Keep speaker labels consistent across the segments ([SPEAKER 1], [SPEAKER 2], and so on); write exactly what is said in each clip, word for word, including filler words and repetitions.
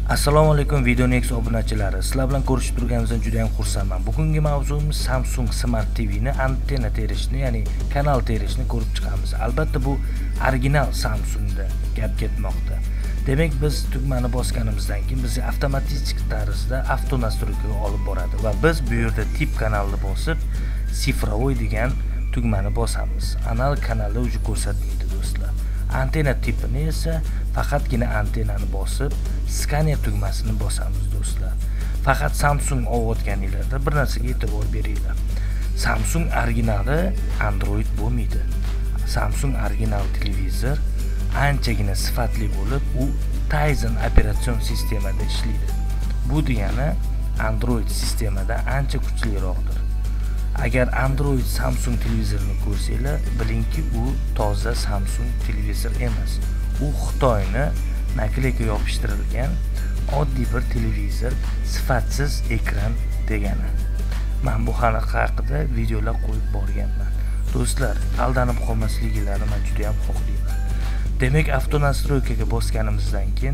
[SPEAKER 1] Assalomu alaykum Videonex obunachilari. Sizlar bilan ko'rishib turganimizdan juda ham xursandman. Bugungi mavzuimiz Samsung Smart T V'ni antenna terishni, ya'ni kanal terishni ko'rib chiqamiz. Albatta bu original Samsungda gap ketmoqda. Demak, biz tugmani bosganimizdan keyin bizni avtomatik tarzda avtonastroykaga olib boradi va biz bu yerda tip kanalni bosib, sifrovoy degan tugmani bosamiz. Anal kanalda o'zi ko'rsatmaydi do'stlar. Antenna tipini esa faqatgina antennani bosib, skaner tugmasini bosamiz do'stlar. Faqat Samsung olayotganinglarda bir narsaga e'tibor beringlar. Samsung originali Android bo'lmaydi. Samsung original televizor anchagina sifatli bo'lib, u Tizen operatsion sistemada ishlaydi. Bu degani Android sistemada ancha kuchliroqdir. Agar Android Samsung televizorini ko'rsanglar, bilingki u toza Samsung televizor emas. U Xitoyni nakleyka yopishtirilgan oddiy bir televizor, sifatsiz ekran degani. Men bu haqida videolar qo'yib borganman. Do'stlar, aldanib qolmasliklarini men juda ham xohlayman. Demak, avtonastroykaga bosganimizdan keyin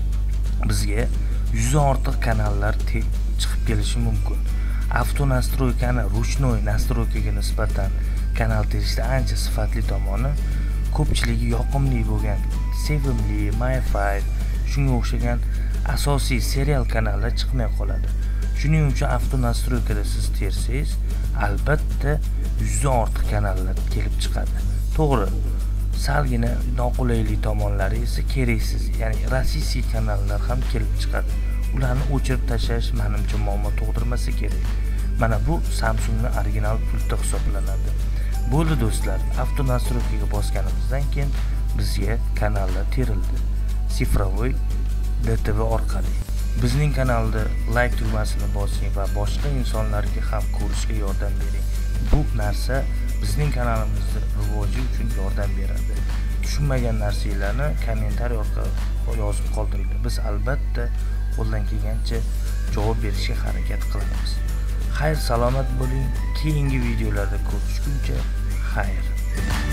[SPEAKER 1] bizga yuz ortiq kanallar chiqib kelishi mumkin. Avtonastroykani ruchnoy nastroykaga nisbatan kanal terishda ancha sifatli tomoni, ko'pchiligi yoqimli bo'lgan sevimli, MyFi, shunga o'xshagan asosiy serial kanallar chiqmay qoladi. Shuning uchun avtonastroykada siz tersangiz, albatta yuzdan ortiq kanallar kelib chiqadi. To'g'ri, salgina noqulaylik tomonlari esa keraksiz, ya'ni rasisiy kanallar ham kelib chiqadi. Ularni o'chirib tashlash menimcha muammo tug'dirmasa kerak. Mana bu Samsungning original pulti hisoblanadi. Bo'ldi do'stlar, avtonastroykaga bosganimizdan keyin bizga kanallar terildi. Sifrovoy D T V orqali. Bizning kanalda like tugmasini bosing va boshqa insonlarga ham ko'rishga yordam bering. Bu narsa bizning kanalimizda rivoji uchun yordam beradi. Tushunmagan narsalarni kommentariy orqali yozib qoldiringlar. Biz albatta qo'ldan kelgancha javob berishga harakat qilamiz. Xayr, salomat bo'ling. Keyingi videolarda ko'rishguncha xayr.